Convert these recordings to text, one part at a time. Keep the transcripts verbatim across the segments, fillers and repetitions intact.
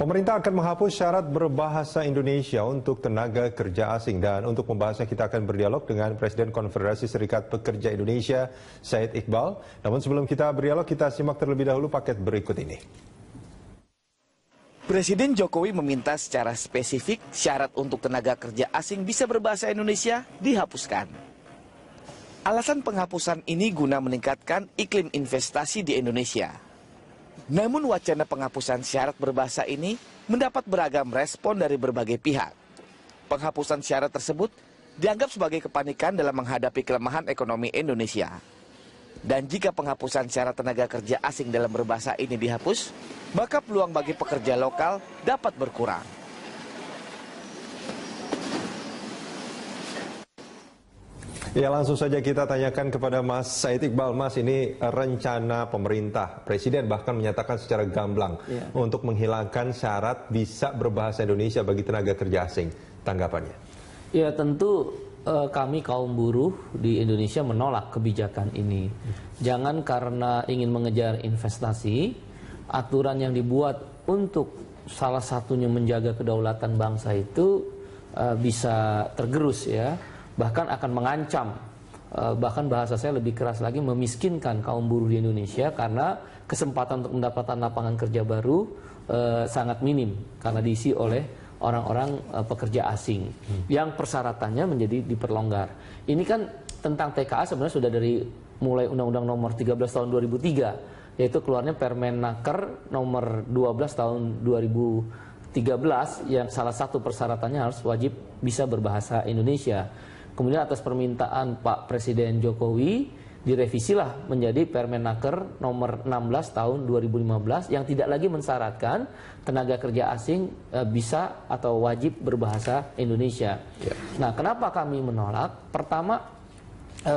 Pemerintah akan menghapus syarat berbahasa Indonesia untuk tenaga kerja asing, dan untuk membahasnya kita akan berdialog dengan Presiden Konfederasi Serikat Pekerja Indonesia, Said Iqbal. Namun sebelum kita berdialog, kita simak terlebih dahulu paket berikut ini. Presiden Jokowi meminta secara spesifik syarat untuk tenaga kerja asing bisa berbahasa Indonesia dihapuskan. Alasan penghapusan ini guna meningkatkan iklim investasi di Indonesia. Namun wacana penghapusan syarat berbahasa ini mendapat beragam respon dari berbagai pihak. Penghapusan syarat tersebut dianggap sebagai kepanikan dalam menghadapi kelemahan ekonomi Indonesia. Dan jika penghapusan syarat tenaga kerja asing dalam berbahasa ini dihapus, maka peluang bagi pekerja lokal dapat berkurang. Ya, langsung saja kita tanyakan kepada Mas Said Iqbal. Mas, ini rencana pemerintah, Presiden bahkan menyatakan secara gamblang ya, untuk menghilangkan syarat bisa berbahasa Indonesia bagi tenaga kerja asing. Tanggapannya? Ya, tentu eh, kami kaum buruh di Indonesia menolak kebijakan ini. Jangan karena ingin mengejar investasi, aturan yang dibuat untuk salah satunya menjaga kedaulatan bangsa itu eh, bisa tergerus, ya. Bahkan akan mengancam, bahkan bahasa saya lebih keras lagi, memiskinkan kaum buruh di Indonesia karena kesempatan untuk mendapatkan lapangan kerja baru eh, sangat minim karena diisi oleh orang-orang eh, pekerja asing hmm. yang persyaratannya menjadi diperlonggar. Ini kan tentang T K A sebenarnya sudah dari mulai Undang-Undang Nomor tiga belas Tahun dua ribu tiga, yaitu keluarnya Permenaker Nomor dua belas Tahun dua ribu tiga belas yang salah satu persyaratannya harus wajib bisa berbahasa Indonesia. Kemudian atas permintaan Pak Presiden Jokowi direvisilah menjadi Permenaker Nomor enam belas Tahun dua ribu lima belas yang tidak lagi mensyaratkan tenaga kerja asing e, bisa atau wajib berbahasa Indonesia. Ya. Nah, kenapa kami menolak? Pertama, e,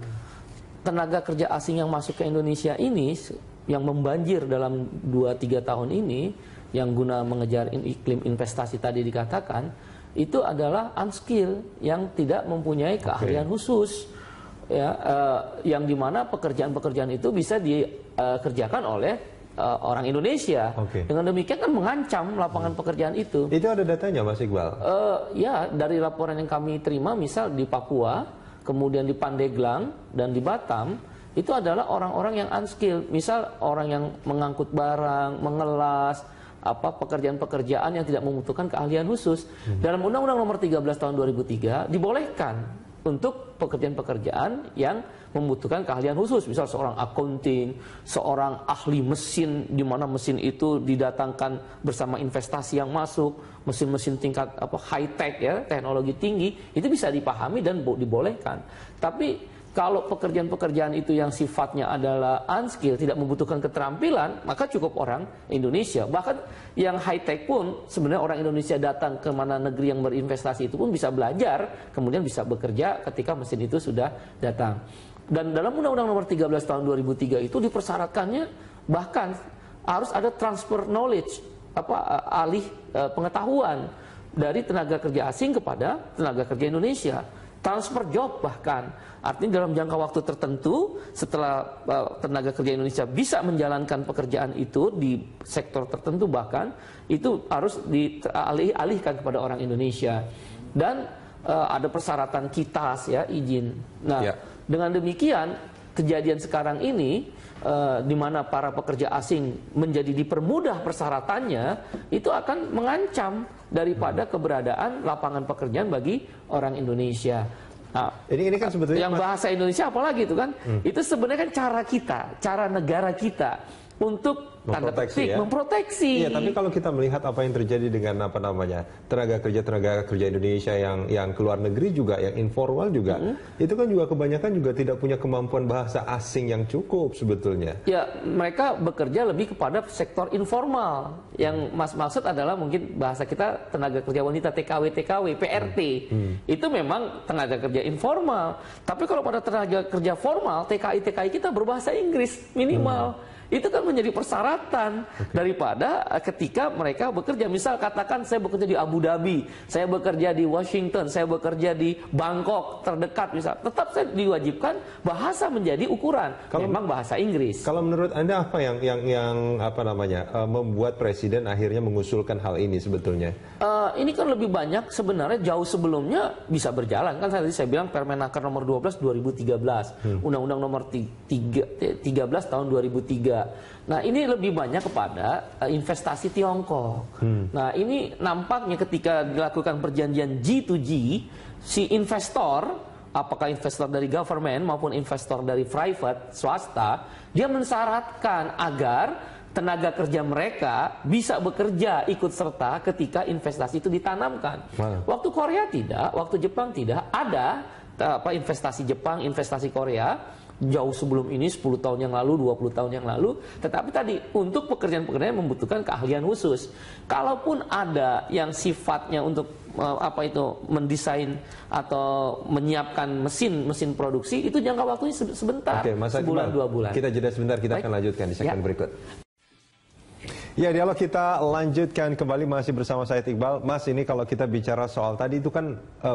tenaga kerja asing yang masuk ke Indonesia ini yang membanjir dalam dua tiga tahun ini yang guna mengejar iklim investasi tadi dikatakan, itu adalah unskill yang tidak mempunyai keahlian okay. khusus, ya, uh, yang dimana pekerjaan-pekerjaan itu bisa dikerjakan uh, oleh uh, orang Indonesia. Okay. Dengan demikian kan mengancam lapangan hmm. pekerjaan itu. Itu ada datanya, Mas Iqbal? Uh, ya, dari laporan yang kami terima, misal di Papua, kemudian di Pandeglang dan di Batam, itu adalah orang-orang yang unskill. Misal orang yang mengangkut barang, mengelas, apa pekerjaan-pekerjaan yang tidak membutuhkan keahlian khusus. Hmm. Dalam Undang-Undang Nomor tiga belas Tahun dua ribu tiga dibolehkan untuk pekerjaan-pekerjaan yang membutuhkan keahlian khusus. Misal seorang accounting, seorang ahli mesin, di mana mesin itu didatangkan bersama investasi yang masuk, mesin-mesin tingkat apa high tech, ya, teknologi tinggi, itu bisa dipahami dan dibolehkan. Tapi kalau pekerjaan-pekerjaan itu yang sifatnya adalah unskill, tidak membutuhkan keterampilan, maka cukup orang Indonesia. Bahkan yang high-tech pun, sebenarnya orang Indonesia datang ke mana negeri yang berinvestasi itu pun bisa belajar, kemudian bisa bekerja ketika mesin itu sudah datang. Dan dalam Undang-Undang Nomor tiga belas Tahun dua ribu tiga itu dipersyaratkannya bahkan harus ada transfer knowledge, apa alih uh, pengetahuan dari tenaga kerja asing kepada tenaga kerja Indonesia. Transfer job bahkan, artinya dalam jangka waktu tertentu setelah uh, tenaga kerja Indonesia bisa menjalankan pekerjaan itu di sektor tertentu, bahkan itu harus dialih-alihkan kepada orang Indonesia. Dan uh, ada persyaratan kitas, ya, izin. Nah, ya. Dengan demikian kejadian sekarang ini uh, di mana para pekerja asing menjadi dipermudah persyaratannya, itu akan mengancam daripada keberadaan lapangan pekerjaan bagi orang Indonesia. Nah, ini, ini kan sebetulnya yang bahasa Indonesia apalagi itu kan, hmm. itu sebenarnya kan cara kita, cara negara kita untuk tanda petik ya? memproteksi. Iya, tapi kalau kita melihat apa yang terjadi dengan apa namanya tenaga kerja tenaga kerja Indonesia yang yang keluar negeri juga, yang informal juga, hmm. itu kan juga kebanyakan juga tidak punya kemampuan bahasa asing yang cukup sebetulnya. Ya, mereka bekerja lebih kepada sektor informal. Yang Mas maksud adalah mungkin bahasa kita tenaga kerja wanita, T K W T K W, P R T. Hmm. Hmm. Itu memang tenaga kerja informal. Tapi kalau pada tenaga kerja formal, T K I T K I kita berbahasa Inggris minimal. Hmm. itu kan menjadi persyaratan okay. daripada ketika mereka bekerja. Misal katakan saya bekerja di Abu Dhabi, saya bekerja di Washington, saya bekerja di Bangkok terdekat misal, tetap saya diwajibkan bahasa menjadi ukuran. Kalau, memang bahasa Inggris. Kalau menurut Anda apa yang yang yang apa namanya uh, membuat presiden akhirnya mengusulkan hal ini sebetulnya? Uh, ini kan lebih banyak sebenarnya jauh sebelumnya bisa berjalan kan, tadi saya bilang Permenaker nomor dua belas dua ribu tiga belas, hmm. Undang-Undang nomor tiga belas tahun dua ribu tiga. Nah ini lebih banyak kepada uh, investasi Tiongkok. Hmm. Nah ini nampaknya ketika dilakukan perjanjian G to G, si investor, apakah investor dari government maupun investor dari private, swasta, dia mensyaratkan agar tenaga kerja mereka bisa bekerja ikut serta ketika investasi itu ditanamkan. Wow. Waktu Korea tidak, waktu Jepang tidak, ada apa investasi Jepang, investasi Korea jauh sebelum ini, sepuluh tahun yang lalu, dua puluh tahun yang lalu. Tetapi tadi untuk pekerjaan-pekerjaan yang membutuhkan keahlian khusus. Kalaupun ada yang sifatnya untuk apa itu mendesain atau menyiapkan mesin mesin produksi, itu jangka waktunya sebentar. Oke, Mas sebulan Iqbal, dua bulan. Kita jeda sebentar, kita Baik. akan lanjutkan di segmen ya. berikut. Ya, dialog kita lanjutkan kembali masih bersama saya Iqbal. Mas, ini kalau kita bicara soal tadi itu kan uh,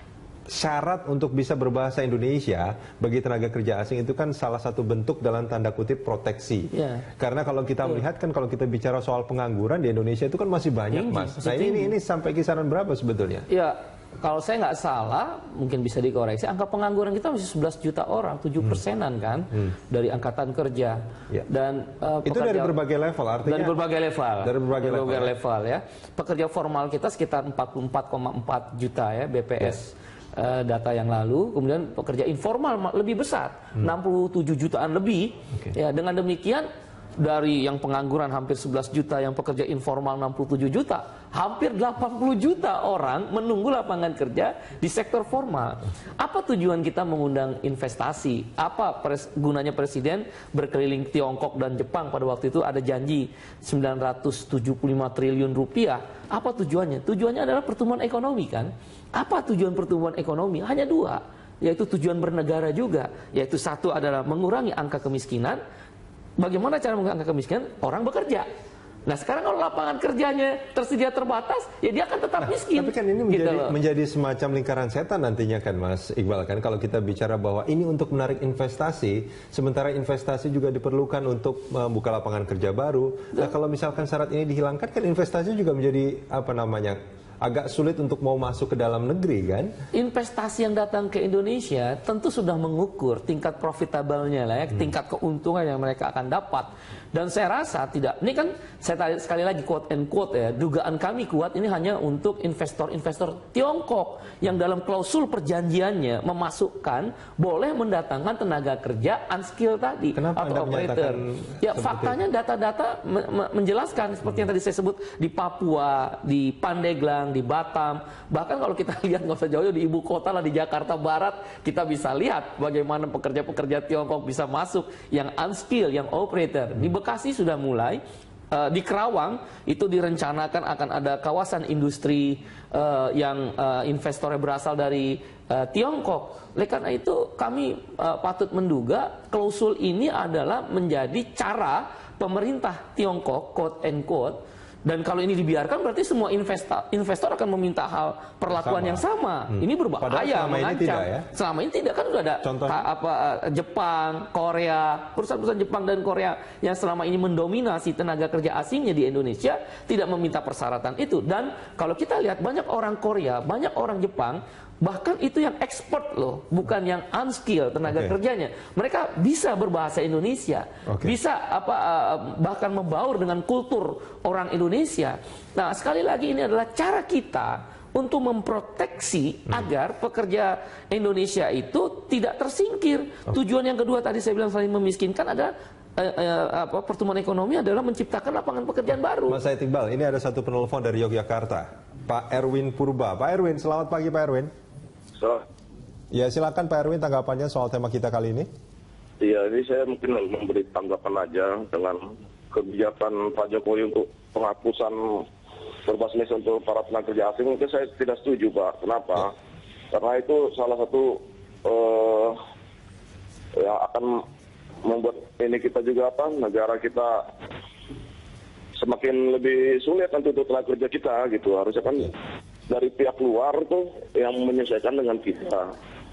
syarat untuk bisa berbahasa Indonesia bagi tenaga kerja asing itu kan salah satu bentuk dalam tanda kutip proteksi. Yeah. Karena kalau kita yeah. melihat kan kalau kita bicara soal pengangguran di Indonesia itu kan masih banyak, tinggi, Mas. Nah ini, ini sampai kisaran berapa sebetulnya? Ya, kalau saya nggak salah, mungkin bisa dikoreksi, angka pengangguran kita masih sebelas juta orang, tujuh persenan kan hmm. dari angkatan kerja. Yeah. Dan uh, itu pekerja, dari berbagai level, artinya? Dari berbagai level. Dari berbagai, dari berbagai level, level ya. Pekerja formal kita sekitar empat puluh empat koma empat juta ya, B P S. Yeah. Data yang lalu, kemudian pekerja informal lebih besar, hmm. enam puluh tujuh jutaan lebih. Okay. Ya, dengan demikian dari yang pengangguran hampir sebelas juta, yang pekerja informal enam puluh tujuh juta, hampir delapan puluh juta orang menunggu lapangan kerja di sektor formal. Apa tujuan kita mengundang investasi? Apa pres, gunanya presiden berkeliling Tiongkok dan Jepang pada waktu itu ada janji sembilan ratus tujuh puluh lima triliun rupiah. Apa tujuannya? Tujuannya adalah pertumbuhan ekonomi kan? Apa tujuan pertumbuhan ekonomi? Hanya dua, yaitu tujuan bernegara juga. Yaitu satu adalah mengurangi angka kemiskinan. Bagaimana cara mengurangi angka kemiskinan? Orang bekerja. Nah sekarang kalau lapangan kerjanya tersedia terbatas, ya dia akan tetap miskin. Nah, tapi kan ini menjadi, gitu menjadi semacam lingkaran setan nantinya kan Mas Iqbal kan, kalau kita bicara bahwa ini untuk menarik investasi, sementara investasi juga diperlukan untuk membuka lapangan kerja baru. Nah kalau misalkan syarat ini dihilangkan kan investasi juga menjadi apa namanya agak sulit untuk mau masuk ke dalam negeri kan? Investasi yang datang ke Indonesia tentu sudah mengukur tingkat profitablenya lah ya, hmm. tingkat keuntungan yang mereka akan dapat. Dan saya rasa tidak, ini kan saya sekali lagi quote and quote ya, dugaan kami kuat ini hanya untuk investor-investor Tiongkok yang dalam klausul perjanjiannya memasukkan boleh mendatangkan tenaga kerja unskilled tadi. Kenapa atau operator. Ya faktanya data-data me me menjelaskan seperti hmm. yang tadi saya sebut di Papua, di Pandeglang, di Batam, bahkan kalau kita lihat nggak usah jauh-jauh di ibu kota lah di Jakarta Barat, kita bisa lihat bagaimana pekerja-pekerja Tiongkok bisa masuk yang unskilled, yang operator. Di Bekasi sudah mulai, uh, di Kerawang itu direncanakan akan ada kawasan industri uh, yang uh, investornya berasal dari uh, Tiongkok. Oleh karena itu kami uh, patut menduga klausul ini adalah menjadi cara pemerintah Tiongkok, quote and quote. Dan kalau ini dibiarkan berarti semua investor, investor akan meminta hal perlakuan sama. yang sama. Hmm. Ini berbahaya, mengancam. Ini tidak, ya? Selama ini tidak, kan sudah ada Contohnya? apa Jepang, Korea, perusahaan-perusahaan Jepang dan Korea yang selama ini mendominasi tenaga kerja asingnya di Indonesia tidak meminta persyaratan itu. Dan kalau kita lihat banyak orang Korea, banyak orang Jepang, bahkan itu yang ekspor loh, bukan yang unskilled tenaga okay. kerjanya. Mereka bisa berbahasa Indonesia, okay. bisa apa bahkan membaur dengan kultur orang Indonesia. Nah, sekali lagi ini adalah cara kita untuk memproteksi hmm. agar pekerja Indonesia itu tidak tersingkir. Okay. Tujuan yang kedua tadi saya bilang selain memiskinkan adalah eh, eh, apa pertumbuhan ekonomi adalah menciptakan lapangan pekerjaan baru. Mas Said Iqbal, ini ada satu penelpon dari Yogyakarta, Pak Erwin Purba. Pak Erwin, selamat pagi Pak Erwin. So. Ya silakan Pak Erwin tanggapannya soal tema kita kali ini. Iya, ini saya mungkin memberi tanggapan aja dengan kebijakan Pak Jokowi untuk penghapusan berbasisnya untuk para tenaga kerja asing. Mungkin saya tidak setuju Pak. Kenapa? Ya. Karena itu salah satu uh, ya akan membuat ini kita juga apa negara kita semakin lebih sulit untuk tenaga kerja kita gitu. Harusnya kan dari pihak luar tuh yang menyesuaikan dengan kita.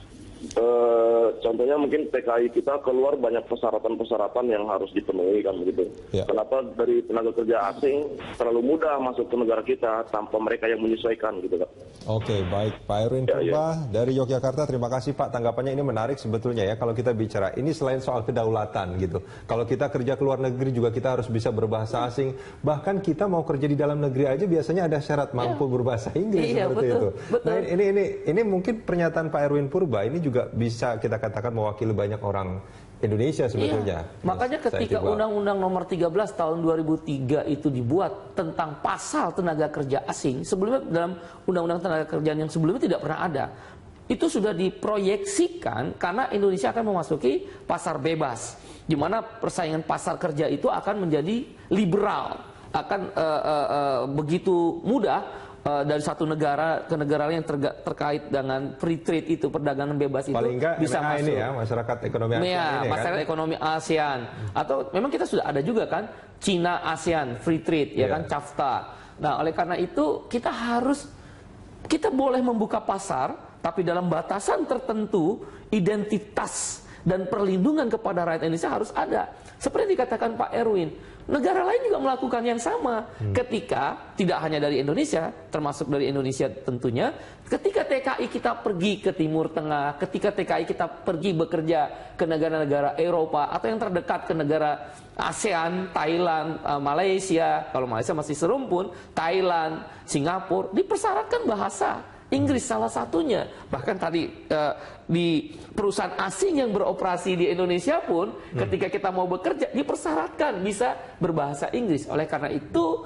E, contohnya mungkin T K I kita keluar banyak persyaratan-persyaratan yang harus dipenuhi kan begitu. Ya. Kenapa dari tenaga kerja asing terlalu mudah masuk ke negara kita tanpa mereka yang menyesuaikan gitu Pak. Oke, baik Pak Erwin ya, Purba ya. dari Yogyakarta, terima kasih Pak, tanggapannya ini menarik sebetulnya ya. Kalau kita bicara ini selain soal kedaulatan gitu, kalau kita kerja ke luar negeri juga kita harus bisa berbahasa asing. Bahkan kita mau kerja di dalam negeri aja biasanya ada syarat mampu ya. berbahasa Inggris iya, seperti betul, itu. Betul. Nah, ini ini ini mungkin pernyataan Pak Erwin Purba ini juga bisa kita katakan mewakili banyak orang Indonesia sebetulnya. Iya. Makanya ketika Undang-Undang Nomor tiga belas Tahun dua ribu tiga itu dibuat tentang pasal tenaga kerja asing, sebelumnya dalam Undang-Undang Tenaga Kerjaan yang sebelumnya tidak pernah ada. Itu sudah diproyeksikan karena Indonesia akan memasuki pasar bebas, di mana persaingan pasar kerja itu akan menjadi liberal, akan uh, uh, uh, begitu mudah. Uh, dari satu negara ke negara lain yang terga, terkait dengan free trade itu, perdagangan bebas itu paling enggak bisa M A masuk. Ini ya, masyarakat ekonomi ASEAN ya, ini masyarakat kan? ekonomi ASEAN. Atau memang kita sudah ada juga kan Cina ASEAN free trade ya yeah. kan CAFTA. Nah, oleh karena itu kita harus kita boleh membuka pasar tapi dalam batasan tertentu identitas dan perlindungan kepada rakyat Indonesia harus ada. Seperti dikatakan Pak Erwin, negara lain juga melakukan yang sama. Hmm. Ketika, tidak hanya dari Indonesia, termasuk dari Indonesia tentunya, ketika T K I kita pergi ke Timur Tengah, ketika T K I kita pergi bekerja ke negara-negara Eropa, atau yang terdekat ke negara ASEAN, Thailand, uh, Malaysia, kalau Malaysia masih serumpun, Thailand, Singapura, dipersyaratkan bahasa Inggris salah satunya. Bahkan tadi uh, di perusahaan asing yang beroperasi di Indonesia pun hmm. ketika kita mau bekerja dipersyaratkan bisa berbahasa Inggris. Oleh karena itu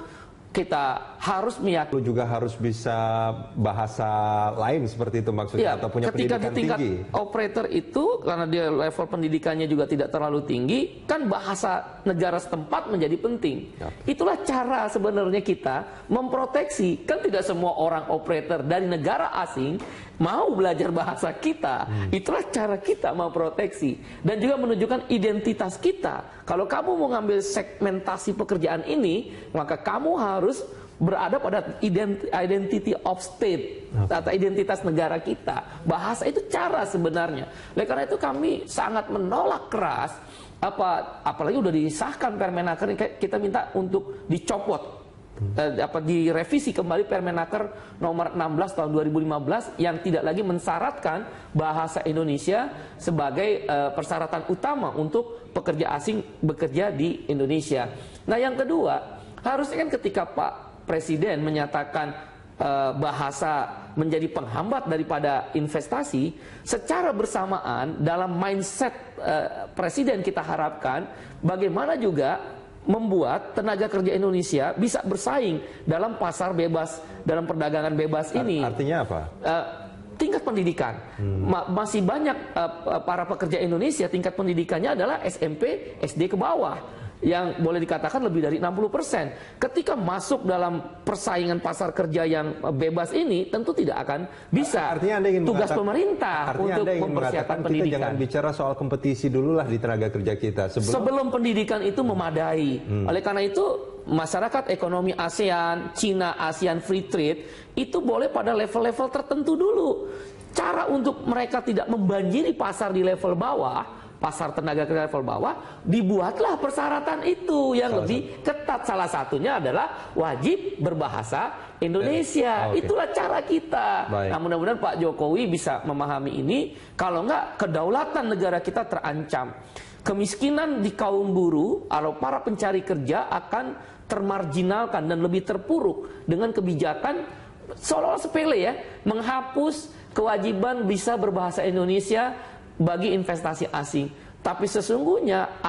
kita harus meyakini juga harus bisa bahasa lain seperti itu maksudnya, ya, atau punya ketika pendidikan di tingkat tinggi. Operator itu karena dia level pendidikannya juga tidak terlalu tinggi, kan bahasa negara setempat menjadi penting. Ya. Itulah cara sebenarnya kita memproteksi. Kan tidak semua orang operator dari negara asing mau belajar bahasa kita. Hmm. Itulah cara kita memproteksi dan juga menunjukkan identitas kita. Kalau kamu mau ngambil segmentasi pekerjaan ini, maka kamu harus berada pada identity of state atau identitas negara kita. Bahasa itu cara sebenarnya. Oleh karena itu kami sangat menolak keras apa apalagi udah disahkan Permenaker, kita minta untuk dicopot. Eh, apa direvisi kembali Permenaker nomor enam belas tahun dua ribu lima belas yang tidak lagi mensyaratkan bahasa Indonesia sebagai eh, persyaratan utama untuk pekerja asing bekerja di Indonesia. Nah, yang kedua, harusnya kan ketika Pak Presiden menyatakan eh, bahasa menjadi penghambat daripada investasi, secara bersamaan dalam mindset eh, Presiden kita harapkan bagaimana juga membuat tenaga kerja Indonesia bisa bersaing dalam pasar bebas, dalam perdagangan bebas ini. Artinya apa? Uh, tingkat pendidikan. Hmm. Ma masih banyak uh, para pekerja Indonesia tingkat pendidikannya adalah S M P, S D ke bawah, yang boleh dikatakan lebih dari enam puluh persen. Ketika masuk dalam persaingan pasar kerja yang bebas ini, tentu tidak akan bisa. Artinya Anda ingin tugas mengatakan, pemerintah untuk Anda ingin mempersiapkan kita pendidikan. Jangan bicara soal kompetisi dulu lah di tenaga kerja kita. Sebelum, Sebelum pendidikan itu memadai. Hmm. Oleh karena itu, masyarakat ekonomi ASEAN, Cina, ASEAN Free Trade, itu boleh pada level-level tertentu dulu. Cara untuk mereka tidak membanjiri pasar di level bawah, pasar tenaga kerja level bawah, dibuatlah persyaratan itu yang salah lebih satu. ketat. Salah satunya adalah wajib berbahasa Indonesia. Oh, okay. Itulah cara kita. Baik. Nah, mudah-mudahan Pak Jokowi bisa memahami ini. Kalau enggak, kedaulatan negara kita terancam. Kemiskinan di kaum buruh atau para pencari kerja akan termarginalkan dan lebih terpuruk dengan kebijakan seolah-olah sepele ya, menghapus kewajiban bisa berbahasa Indonesia bagi investasi asing. Tapi sesungguhnya ada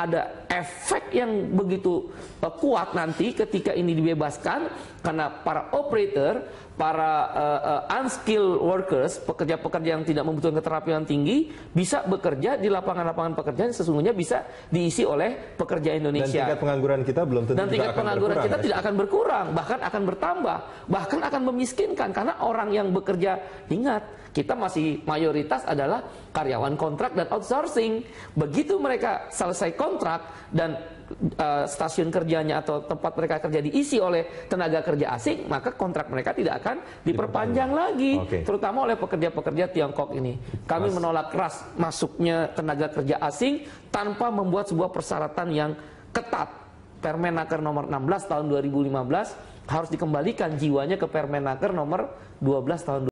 efek yang begitu uh, kuat nanti ketika ini dibebaskan, karena para operator, para uh, uh, unskilled workers, pekerja-pekerja yang tidak membutuhkan keterampilan tinggi, bisa bekerja di lapangan-lapangan pekerjaan yang sesungguhnya bisa diisi oleh pekerja Indonesia. Dan tingkat pengangguran kita belum tentu Dan tingkat akan pengangguran kita ya? tidak akan berkurang, bahkan akan bertambah, bahkan akan memiskinkan, karena orang yang bekerja, ingat, kita masih mayoritas adalah karyawan kontrak dan outsourcing. Begitu mereka selesai kontrak dan uh, stasiun kerjanya atau tempat mereka kerja diisi oleh tenaga kerja asing, maka kontrak mereka tidak akan diperpanjang lagi, okay. terutama oleh pekerja-pekerja Tiongkok ini. Kami Mas. menolak keras masuknya tenaga kerja asing tanpa membuat sebuah persyaratan yang ketat. Permenaker nomor enam belas tahun dua ribu lima belas harus dikembalikan jiwanya ke Permenaker nomor dua belas tahun